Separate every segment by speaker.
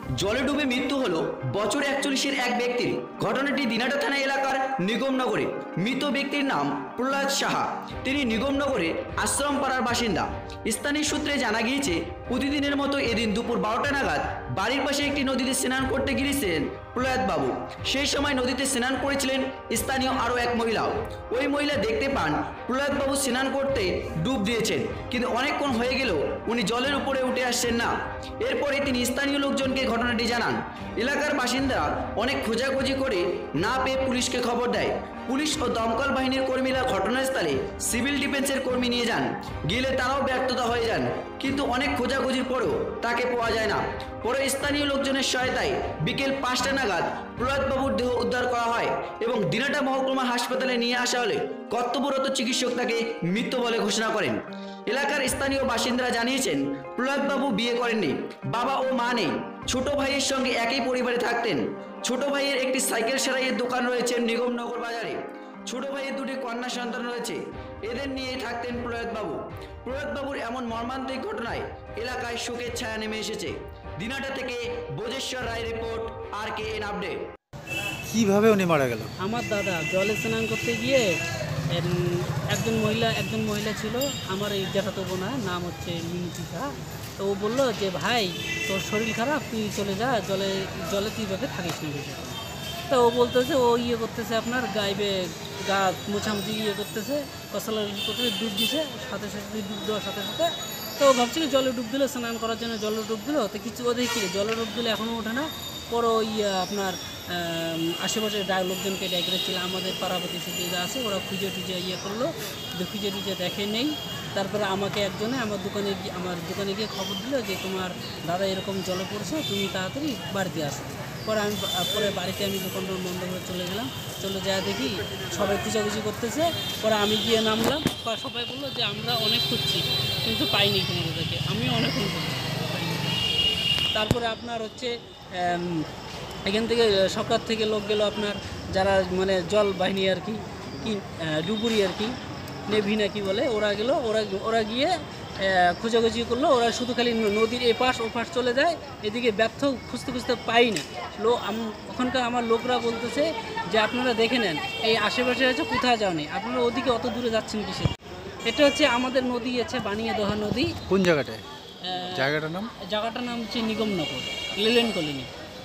Speaker 1: জলে ডুবে মৃত্যু হলো বছর 41-এর এক ব্যক্তির। ঘটনাটি দিনাটা থানা এলাকার নিগমনগরে। মৃত ব্যক্তির নাম প্রহ্লাদ সাহা। তিনি নিগমনগরে আশ্রমপাড়ার বাসিন্দা। স্থানীয় সূত্রে জানা গিয়েছে, প্রতিদিনের মতো এদিন দুপুর 12টা নাগাদ বাড়ির পাশে একটি নদীতে স্নান করতে গিয়েছিলেন প্রহ্লাদ বাবু। সেই সময় নদীতে স্নান করেছিলেন স্থানীয় আরও এক মহিলাও। ওই মহিলা দেখতে পান প্রহ্লাদ বাবু স্নান করতে ডুব দিয়েছেন, কিন্তু অনেকক্ষণ হয়ে গেলেও উনি জলের উপরে উঠে আসছেন না। এরপরে তিনি স্থানীয় লোকজনকে ঘটনাটি জানান। এলাকার বাসিন্দারা অনেক খোঁজাখুঁজি করে না পেয়ে পুলিশকে খবর দেয়। পুলিশ ও দমকল বাহিনীর কর্মীরা ঘটনাস্থলে সিভিল ডিফেন্সের কর্মী নিয়ে যান। গেলে তারাও ব্যর্থতা হয়ে যান, কিন্তু অনেক খোঁজাখুঁজির পরেও তাকে পাওয়া যায় না। পরে স্থানীয় লোকজনের সহায়তায় বিকেল 5টা নাগাদ প্রহ্লাদবাবুর দেহ উদ্ধার করা হয় এবং দিনাটা মহকুমা হাসপাতালে নিয়ে আসা হলে কর্তব্যরত চিকিৎসক তাকে মৃত বলে ঘোষণা করেন। এলাকার স্থানীয় বাসিন্দারা জানিয়েছেন, প্রহ্লাদবাবু বিয়ে করেননি, বাবা ও মা নেই, ছোট ভাইয়ের সঙ্গে একই পরিবারে থাকতেন। ছোট ভাইয়ের একটি সাইকেল সেলাইয়ের দোকান রয়েছে নিগমনগর বাজারে। ছোট ভাইয়ের দুটি কন্যা সন্তান রয়েছে। এদের নিয়ে থাকতেন প্রহ্লাদবাবু। প্রহ্লাদবাবুর এমন মর্মান্তিক ঘটনায় এলাকায় শোকের ছায়া নেমে এসেছে। দিনাটা থেকে Bojeshwar Roy report, RKN update.
Speaker 2: কিভাবে উনি মারা গেল?
Speaker 3: আমার দাদা জলে স্নান করতে গিয়ে একজন মহিলা ছিল, আমার এই জ্যাঠাতো বোনা, নাম হচ্ছে মিনিতিকা। তো ও বললো যে ভাই তোর শরীর খারাপ, তুই চলে যা, জলে তুই ভাবে থাকিস না বেশি। তো ও বলতেছে, ও করতেছে আপনার গাইবে গা মোছামুছি করতেছে, কষালা করতেছে, ডুব দিছে, সাথে ডুব দেওয়ার সাথে সাথে তো ভাবছিল জলে ডুব দিল, স্নান করার জন্য জলে ডুব দিল। তো কিছু ওদের কি জলে ডুব দিলে এখনও ওঠে না। পরে আপনার আশেপাশে লোকজনকে ডেকে রেখেছিল, আমাদের পাড়াপতি সুবিধা আছে, ওরা খুঁজে টুজে করলো, খুঁজে টুজে দেখে নেই। তারপরে আমাকে একজনে আমার দোকানে গিয়ে খবর দিল যে তোমার দাদা এরকম জলে পড়ছে, তুমি তাড়াতাড়ি বাড়িতে আসো। পরে বাড়িতে আমি দোকানটা বন্ধ করে চলে গেলাম। চলে যায় দেখি সবাই খুঁজাখুঁজি করতেছে। পরে আমি গিয়ে নামলাম, সবাই বললো যে আমরা অনেক খুঁজছি কিন্তু পাইনি কোনো দাদাকে। আমিও অনেক খুঁজছি। তারপরে আপনার হচ্ছে এখান থেকে সরকার থেকে লোক গেল, আপনার যারা মানে জল বাহিনী আর কি ডুবুরি আর কি, নেভি না কি বলে, ওরা গেল। ওরা গিয়ে খোঁজাখুঁজি করলো। ওরা শুধু খালি নদীর এপাশ ওপাশ চলে যায়, এদিকে ব্যর্থ খুঁজতে খুঁজতে পাই না। ওখানকার আমার লোকরা বলতেছে যে আপনারা দেখে নেন, এই আশেপাশে আছে, কোথাও যাওনি, আপনারা ওদিকে অত দূরে যাচ্ছেন কিসে। এটা হচ্ছে আমাদের নদী আছে, বানিয়ে দোহা নদী।
Speaker 2: কোন জায়গাটায়? জায়গাটার নাম
Speaker 3: হচ্ছে নিগমনগর, লেলেন কলোনি।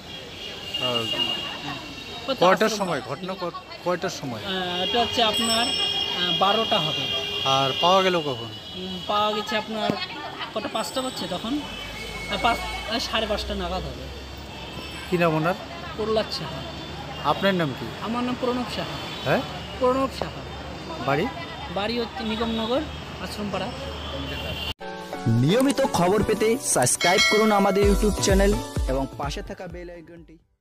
Speaker 2: কয়টার সময় ঘটনা? কয়টার সময়?
Speaker 3: এটা হচ্ছে আপনার 12টা হবে।
Speaker 2: আর পাওয়া গেল কখন?
Speaker 3: পাওয়া গেছে আপনার কটা 5টা বাজছে তখন, 5:30 নাগাদ হবে।
Speaker 2: কি নাম ওনার?
Speaker 3: প্রহ্লাদ সাহা।
Speaker 2: আপনার নাম কি?
Speaker 3: আমার নাম প্রণব সাহা।
Speaker 2: হ্যাঁ,
Speaker 3: প্রণব সাহা।
Speaker 2: বাড়ি
Speaker 3: হচ্ছে নিগমনগর, আশ্রমপাড়া।
Speaker 1: নিয়মিত খবর পেতে সাবস্ক্রাইব করুন আমাদের ইউটিউব চ্যানেল এবং পাশে থাকা বেল আইকনটি